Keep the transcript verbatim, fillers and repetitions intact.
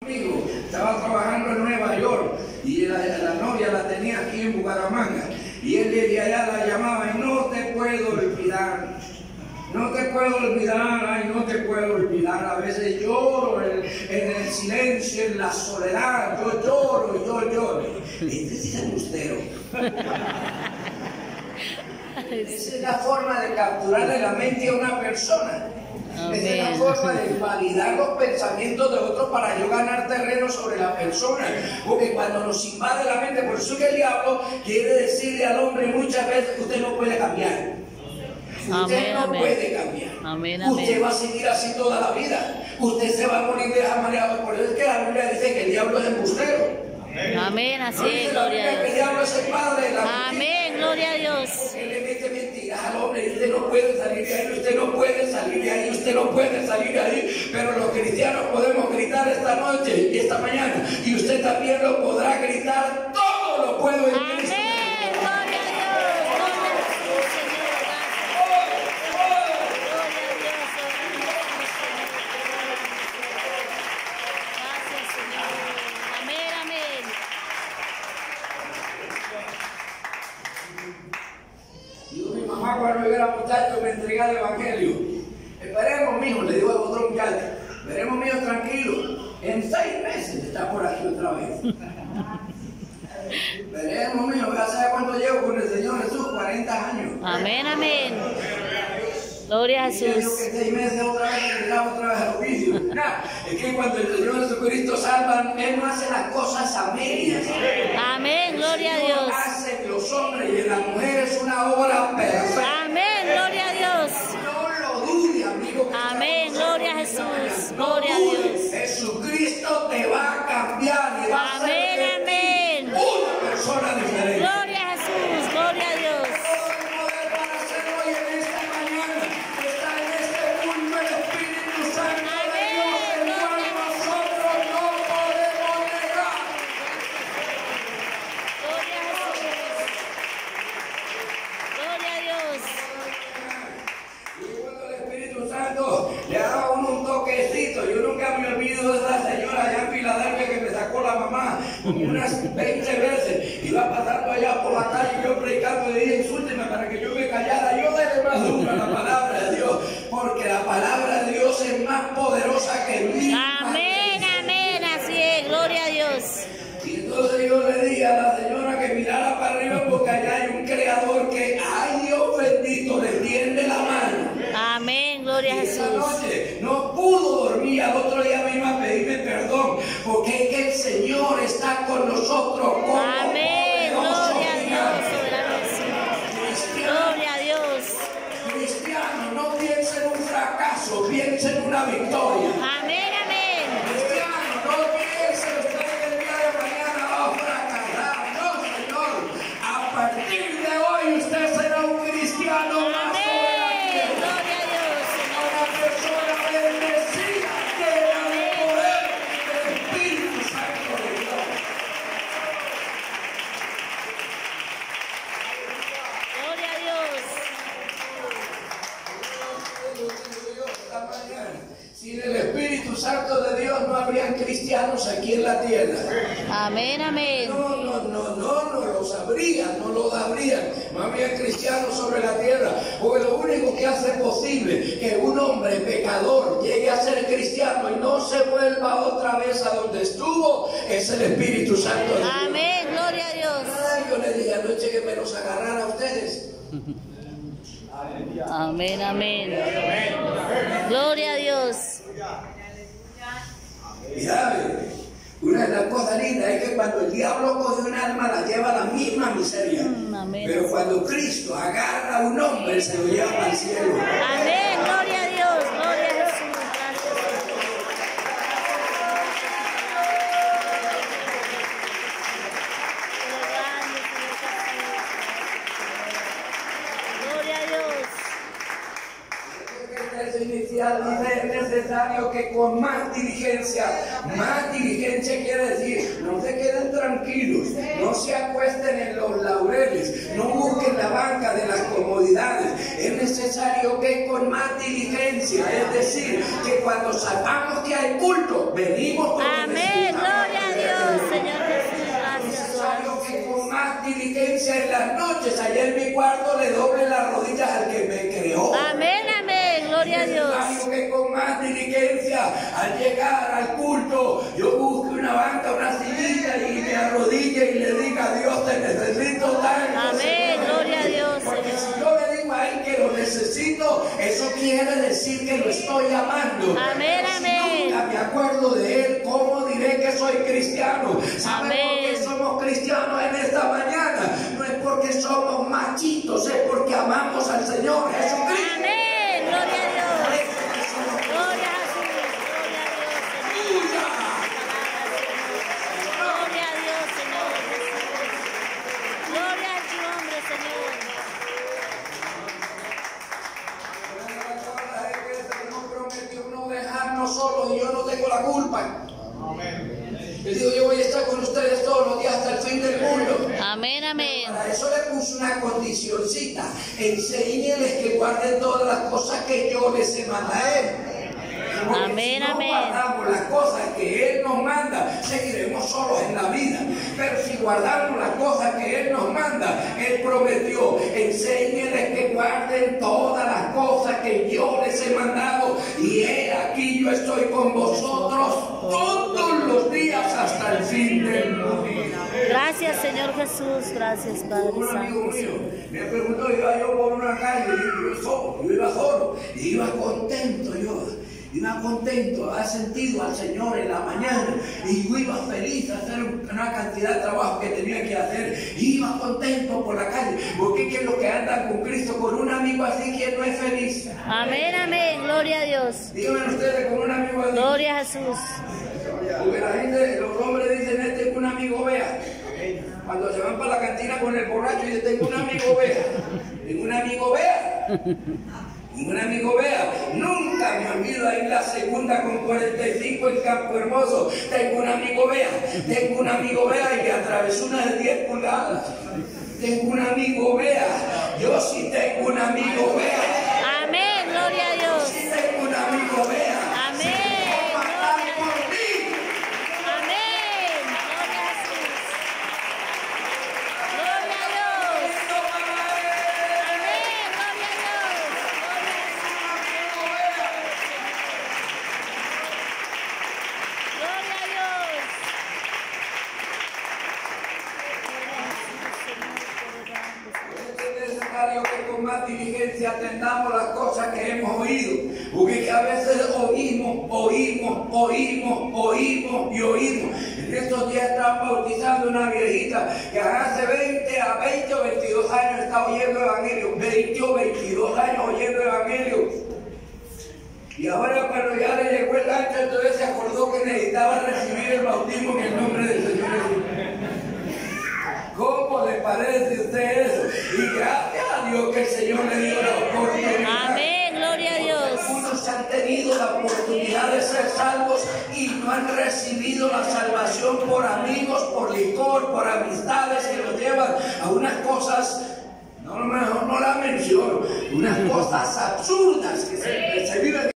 Amigo, estaba trabajando en Nueva York y la, la novia la tenía aquí en Bucaramanga y él desde allá la llamaba y no te puedo olvidar, no te puedo olvidar, ay, no te puedo olvidar. A veces lloro en, en el silencio, en la soledad, yo lloro, yo lloro. Este es el embustero. Esa es la forma de capturarle la mente a una persona. Amén. Esa es la forma de validar los pensamientos de otros para yo ganar terreno sobre la persona. Porque cuando nos invade la mente, por eso que el diablo quiere decirle al hombre muchas veces que usted no puede cambiar. Usted amén, no amén. puede cambiar. Amén, amén. Usted va a seguir así toda la vida. Usted se va a morir de esa manera. Por eso es que la Biblia dice que el diablo es embustero. Amén, amén, así no es, gloria a Dios. El diablo es el padre de la amén, gloria a Dios. Porque le mete mentiras al hombre y usted no puede salir de ahí, usted no puede salir de ahí, usted no puede salir de ahí. Pero los cristianos podemos gritar esta noche y esta mañana, y usted también lo podrá gritar, todo lo puedo en Cristo. Cuando yo era muchacho me entregaba el evangelio. Esperemos, mijo, le digo a otro muchacho, esperemos, mijo, tranquilo, en seis meses está por aquí otra vez. Esperemos, mijo, ya sabe cuánto llevo con el Señor Jesús, cuarenta años. Amén, amén. Gloria a Jesús. Y yo que seis meses otra vez me entregaba otra vez al oficio. Nah, es que cuando el Señor Jesucristo salva, Él no hace las cosas a medias. Amén, gloria a Dios. Hace los hombres y en las mujeres una obra perfecta. Amén, gloria a Dios. No lo dude, amigo. Amén, gloria a Jesús. No gloria a Dios. Jesucristo te va a cambiar y va a amén, ser amén. Una persona diferente. Gloria a Jesús, gloria a Dios. Le daba uno un toquecito. Yo nunca me olvido de esa señora allá en Filadelfia que me sacó la mamá como unas veinte veces. Iba pasando allá por la calle y yo predicando y dije, insúlteme para que yo me callara. Yo le más duro a la palabra de Dios, porque la palabra de Dios es más poderosa que mí. Amén, amén, así es, gloria a Dios. Y entonces yo le dije a la señora que mirara para arriba porque allá hay un creador que, ay Dios bendito, le tiende la mano. Amén, gloria a Jesús. Esa noche no pudo dormir, al otro día me iba a pedirme perdón, porque es que el Señor está con nosotros. Como amén, gloria a Dios. Gloria a Dios. Cristiano, no piense en un fracaso, piense en una victoria. Amén, amén. Cristiano, no piense usted que el día de mañana va a fracasar. No, Señor. A partir de hoy usted será un cristiano más. Sin el Espíritu Santo de Dios no habrían cristianos aquí en la tierra. Amén, amén. No, no, no, no, no los habría, no los habría. No habría cristianos sobre la tierra. Porque lo único que hace posible que un hombre pecador llegue a ser cristiano y no se vuelva otra vez a donde estuvo es el Espíritu Santo de Dios. Amén, gloria a Dios. Ay, yo le dije anoche que me los agarrara a ustedes. Amén, amén. Gloria a Dios. Y sabe, una de las cosas lindas es que cuando el diablo coge un alma la lleva a la misma miseria. Mm, pero cuando Cristo agarra a un hombre se lo lleva al cielo. Amén, gloria a Dios, gloria a Jesús. Es necesario que con más diligencia, más diligencia quiere decir, no se queden tranquilos, no se acuesten en los laureles, no busquen la banca de las comodidades. Es necesario que con más diligencia, es decir, que cuando salgamos que hay culto, venimos con amén. en las noches, allá en mi cuarto, le doble las rodillas al que me creó. Amén, amén, gloria a Dios. Necesario que con más diligencia, al llegar al culto, yo busque una banca, una sillita y me arrodille y le diga a Dios, te necesito tanto. Amén, gloria a Dios, Porque Señor. si yo le digo a él que lo necesito, eso quiere decir que lo estoy amando. Amén, Pero si amén. nunca me acuerdo de él, ¿cómo diré que soy cristiano? ¿Saben por qué Amén. somos cristianos en esta mañana? No es porque somos machitos, es porque amamos al Señor Jesucristo. Amén, gloria a Dios. Por eso que somos Gloria a Jesús, gloria a Dios, Señor. Gloria a Dios, Señor Jesús. Gloria a tu nombre, Señor. El Señor prometió no dejarnos solos y yo no tengo la culpa. Yo digo, yo voy a estar con ustedes todos los días hasta el fin del mundo. Amén, amén. Para eso le puse una condicioncita. Enséñeles que guarden todas las cosas que yo les he mandado a él. Porque Amén, si no amén. guardamos las cosas que Él nos manda, seguiremos solos en la vida. Pero si guardamos las cosas que Él nos manda, Él prometió, enséñeles que guarden todas las cosas que yo les he mandado. Y he aquí yo estoy con vosotros todos los días hasta el fin del mundo. Gracias, Señor Jesús. Gracias, Padre Un amigo Santo. mío me preguntó, iba yo por una calle, y yo solo, yo iba solo, y iba contento yo. Iba contento, ha sentido al Señor en la mañana y yo iba feliz a hacer una cantidad de trabajo que tenía que hacer. Iba contento por la calle, porque ¿qué es lo que anda con Cristo? Con un amigo así, que no es feliz. Amén, amén, gloria a Dios. Díganme ustedes, con un amigo así. Gloria a Jesús. Porque la gente, los hombres dicen, este es un amigo vea. Cuando se van para la cantina con el borracho, dicen, tengo un amigo vea. Tengo un amigo vea. Un amigo vea, nunca me olvido ahí la segunda con cuarenta y cinco en Campo Hermoso. Tengo un amigo vea, tengo un amigo vea y me atravesó una de diez pulgadas. Tengo un amigo vea, yo sí tengo un amigo vea. Amén, gloria a Dios. Sí tengo un amigo vea. Amén. Que con más diligencia atendamos las cosas que hemos oído, porque a veces oímos, oímos, oímos, oímos y oímos. En estos días estaban bautizando una viejita que hace veinte a veinte o veintidós años está oyendo evangelio, veinte o veintidós años oyendo evangelio. Y ahora cuando ya le llegó el ancho, entonces se acordó que necesitaba recibir el bautismo en el nombre del Señor Jesús. ¿Cómo le parece a usted eso? Y gracias a Dios que el Señor le dio la oportunidad. Amén, gloria a Dios. Algunos han tenido la oportunidad de ser salvos y no han recibido la salvación por amigos, por licor, por amistades que los llevan a unas cosas, no, mejor no las menciono, unas cosas absurdas que se, que se viven.